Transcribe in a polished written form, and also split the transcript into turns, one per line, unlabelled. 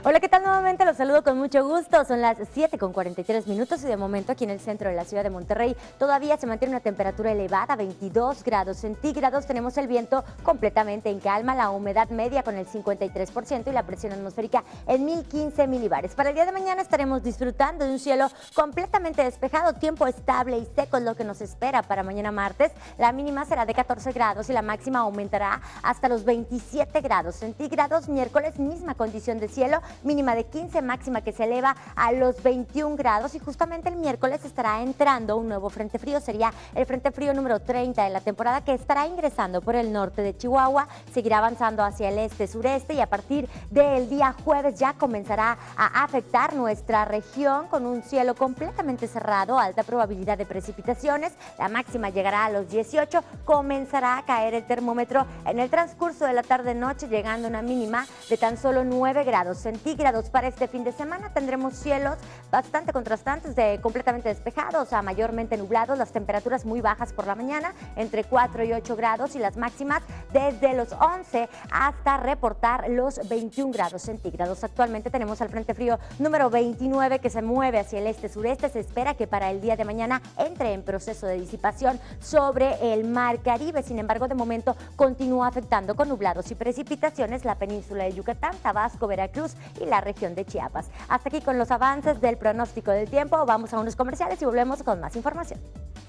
Hola, ¿qué tal? Nuevamente los saludo con mucho gusto. Son las 7:43 y de momento aquí en el centro de la ciudad de Monterrey todavía se mantiene una temperatura elevada, 22 grados centígrados. Tenemos el viento completamente en calma, la humedad media con el 53% y la presión atmosférica en 1015 milibares. Para el día de mañana estaremos disfrutando de un cielo completamente despejado, tiempo estable y seco es lo que nos espera para mañana martes. La mínima será de 14 grados y la máxima aumentará hasta los 27 grados centígrados. Miércoles, misma condición de cielo, mínima de 15, máxima que se eleva a los 21 grados y justamente el miércoles estará entrando un nuevo frente frío, sería el frente frío número 30 de la temporada que estará ingresando por el norte de Chihuahua, seguirá avanzando hacia el este-sureste y a partir del día jueves ya comenzará a afectar nuestra región con un cielo completamente cerrado, alta probabilidad de precipitaciones, la máxima llegará a los 18, comenzará a caer el termómetro en el transcurso de la tarde-noche llegando a una mínima de tan solo 9 grados centígrados. Para este fin de semana tendremos cielos bastante contrastantes, completamente despejados a mayormente nublados, las temperaturas muy bajas por la mañana, entre 4 y 8 grados y las máximas desde los 11 hasta reportar los 21 grados centígrados. Actualmente tenemos al frente frío número 29 que se mueve hacia el este-sureste. Se espera que para el día de mañana entre en proceso de disipación sobre el mar Caribe. Sin embargo, de momento continúa afectando con nublados y precipitaciones la península de Yucatán, Tabasco, Veracruz y la región de Chiapas. Hasta aquí con los avances del pronóstico del tiempo. Vamos a unos comerciales y volvemos con más información.